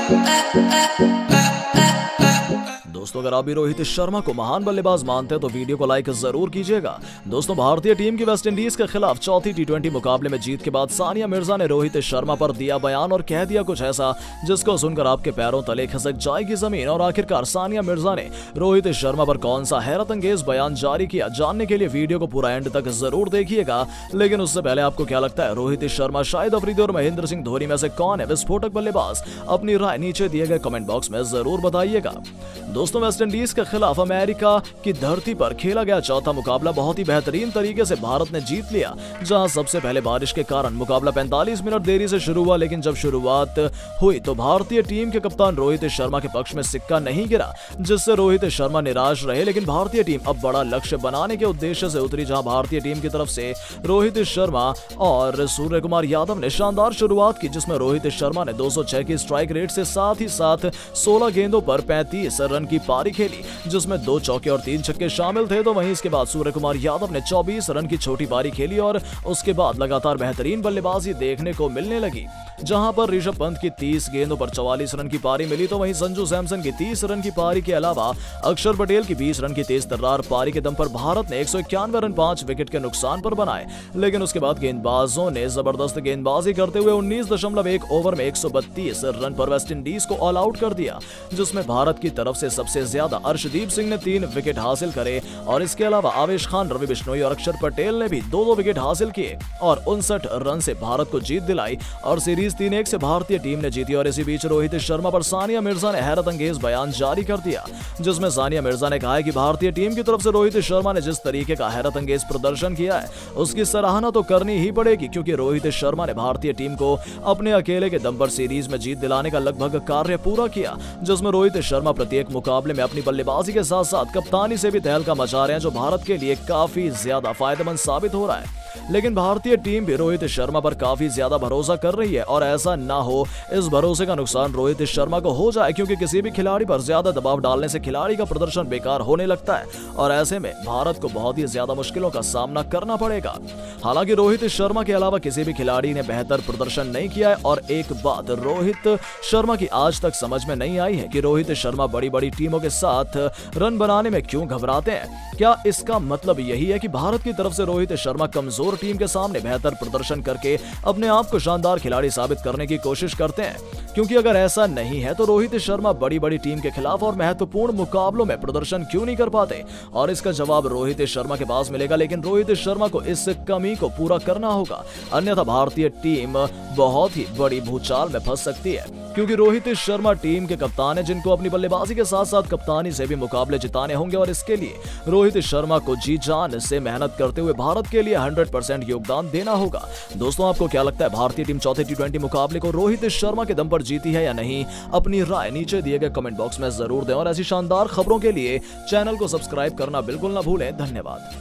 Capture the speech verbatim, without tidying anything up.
दोस्तों, अगर आप भी रोहित शर्मा को महान बल्लेबाज मानते हैं तो वीडियो को लाइक जरूर कीजिएगा। दोस्तों, भारतीय टीम की वेस्टइंडीज के खिलाफ चौथी टी ट्वेंटी मुकाबले में जीत के बाद सानिया मिर्जा ने रोहित शर्मा पर दिया बयान और कह दिया कुछ ऐसा जिसको सुनकर आपके पैरों तले खिसक जाएगी जमीन। और आखिरकार सानिया मिर्जा ने रोहित शर्मा पर कौन सा हैरत अंगेज बयान जारी किया, जानने के लिए वीडियो को पूरा एंड तक जरूर देखिएगा। लेकिन उससे पहले आपको क्या लगता है, रोहित शर्मा, शाहिद अफरीदी और महेंद्र सिंह धोनी में से कौन है विस्फोटक बल्लेबाज? अपनी राय नीचे दिए गए कमेंट बॉक्स में जरूर बताइएगा। दोस्तों, वेस्टइंडीज के खिलाफ अमेरिका की धरती पर खेला गया चौथा मुकाबला बहुत ही बेहतरीन तरीके से भारत ने जीत लिया। जहां सबसे पहले बारिश के कारण मुकाबला पैंतालीस मिनट देरी से शुरू हुआ, लेकिन जब शुरुआत हुई तो भारतीय टीम के कप्तान रोहित शर्मा के पक्ष में सिक्का नहीं गिरा, जिससे रोहित शर्मा निराश रहे। लेकिन भारतीय टीम अब बड़ा लक्ष्य बनाने के उद्देश्य से उतरी, जहां भारतीय टीम की तरफ से रोहित शर्मा और सूर्य कुमार यादव ने शानदार शुरुआत की, जिसमें रोहित शर्मा ने दो सौ छह की स्ट्राइक रेट से साथ ही साथ सोलह गेंदों पर पैंतीस रन की पारी खेली, जिसमें दो चौके और तीन छक्के शामिल थे। तो वहीं इसके बाद सूर्य कुमार यादव ने चौबीस रन की छोटी पारी खेली और उसके बाद लगातार बेहतरीन बल्लेबाजी देखने को मिलने लगी, जहां पर ऋषभ पंत की तीस गेंदों पर चौवालीस रन की पारी मिली। तो वहीं संजू सैमसन की तीस रन की पारी के अलावा अक्षर पटेल की बीस रन की तेज तर्रार पारी के दम पर भारत ने एक सौ इक्यानवे रन पांच विकेट के नुकसान पर बनाए। लेकिन उसके बाद गेंदबाजों ने जबरदस्त गेंदबाजी करते हुए उन्नीस दशमलव एक ओवर में एक सौ बत्तीस रन पर वेस्टइंडीज को ऑल आउट कर दिया, जिसमें भारत की तरफ से सबसे ज्यादा अर्शदीप सिंह ने तीन विकेट हासिल करे और इसके अलावा आवेश खान, रवि बिश्नोई और अक्षर पटेल ने भी दो दो विकेट हासिल किए और उनसठ रन से भारत को जीत दिलाई और सीरीज तीन एक से भारतीय टीम ने जीती। और इसी बीच रोहित शर्मा पर सानिया मिर्जा ने हैरत अंगेज बयान जारी कर दिया, जिसमें सानिया मिर्जा ने कहा है कि भारतीय टीम की तरफ से रोहित शर्मा ने जिस तरीके का हैरत अंगेज प्रदर्शन किया है उसकी सराहना तो करनी ही पड़ेगी, क्योंकि रोहित शर्मा ने भारतीय टीम को अपने अकेले के दम पर सीरीज में जीत दिलाने का लगभग कार्य पूरा किया, जिसमें रोहित शर्मा प्रत्येक मुकाबले में अपनी बल्लेबाजी के साथ साथ कप्तानी से भी तहलका मचा रहे हैं, जो भारत के लिए काफी ज्यादा फायदेमंद साबित हो रहा है। लेकिन भारतीय टीम भी रोहित शर्मा पर काफी ज्यादा भरोसा कर रही है और ऐसा ना हो इस भरोसे का नुकसान रोहित शर्मा को हो जाए, क्योंकि किसी भी खिलाड़ी पर ज्यादा दबाव डालने से खिलाड़ी का प्रदर्शन बेकार होने लगता है और ऐसे में भारत को बहुत ही ज्यादा मुश्किलों का सामना करना पड़ेगा। हालांकि रोहित शर्मा के अलावा किसी भी खिलाड़ी ने बेहतर प्रदर्शन नहीं किया है और एक बात रोहित शर्मा की आज तक समझ में नहीं आई है कि रोहित शर्मा बड़ी बड़ी टीमों के साथ रन बनाने में क्यों घबराते हैं। क्या इसका मतलब यही है कि भारत की तरफ से रोहित शर्मा कमजोर टीम के सामने बेहतर प्रदर्शन करके अपने आप को शानदार खिलाड़ी साबित करने की कोशिश करते हैं? क्योंकि अगर ऐसा नहीं है तो रोहित शर्मा बड़ी बड़ी टीम के खिलाफ और महत्वपूर्ण मुकाबलों में प्रदर्शन क्यों नहीं कर पाते? और इसका जवाब रोहित शर्मा के पास मिलेगा, लेकिन रोहित शर्मा को इस कमी को पूरा करना होगा, अन्यथा भारतीय टीम बहुत ही बड़ी भूचाल में फंस सकती है। क्योंकि रोहित शर्मा टीम के कप्तान है, जिनको अपनी बल्लेबाजी के साथ साथ कप्तानी से भी मुकाबले जिताने होंगे और इसके लिए रोहित शर्मा को जी जान से मेहनत करते हुए भारत के लिए सौ परसेंट योगदान देना होगा। दोस्तों, आपको क्या लगता है, भारतीय टीम चौथे टी ट्वेंटी मुकाबले को रोहित शर्मा के दम पर जीती है या नहीं? अपनी राय नीचे दिए गए कमेंट बॉक्स में जरूर दें और ऐसी शानदार खबरों के लिए चैनल को सब्सक्राइब करना बिल्कुल ना भूलें। धन्यवाद।